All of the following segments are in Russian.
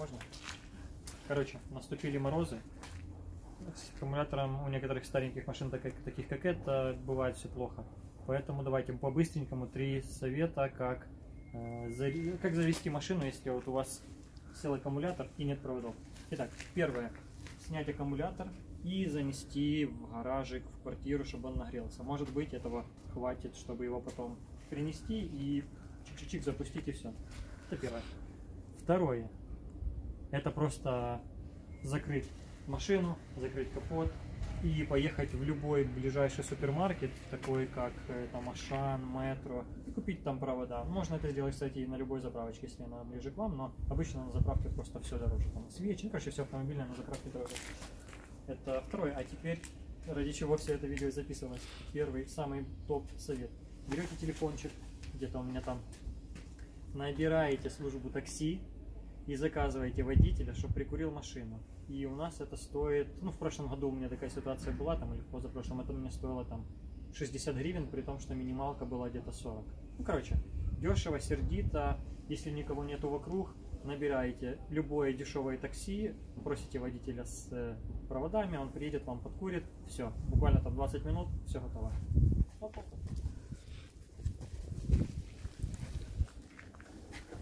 можно? Короче, наступили морозы. С аккумулятором у некоторых стареньких машин, таких как это, бывает все плохо. Поэтому давайте по-быстренькому 3 совета, как завести машину, если вот у вас сел аккумулятор и нет проводов. Итак, первое. Снять аккумулятор и занести в гаражик, в квартиру, чтобы он нагрелся. Может быть, этого хватит, чтобы его потом принести и чик-чик-чик запустить, и все. Это первое. Второе. Это просто закрыть машину, закрыть капот и поехать в любой ближайший супермаркет, такой как там Ашан, Метро, и купить там провода. Можно это сделать, кстати, и на любой заправочке, если она ближе к вам, но обычно на заправке просто все дороже. Там свечи, ну, короче, все автомобильное на заправке дороже. Это второе. А теперь, ради чего все это видео записывалось, первый, самый топ совет. Берете телефончик, где-то у меня там, набираете службу такси и заказываете водителя, чтобы прикурил машину. И у нас это стоит, ну, в прошлом году у меня такая ситуация была, там, или в позапрошлом, это мне стоило там 60 гривен, при том, что минималка была где-то 40. Ну, короче, дешево, сердито, если никого нету вокруг, набираете любое дешевое такси, просите водителя с проводами, он приедет, вам подкурит, все, буквально там 20 минут, все готово.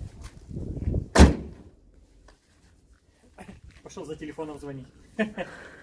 Пошел за телефоном звонить.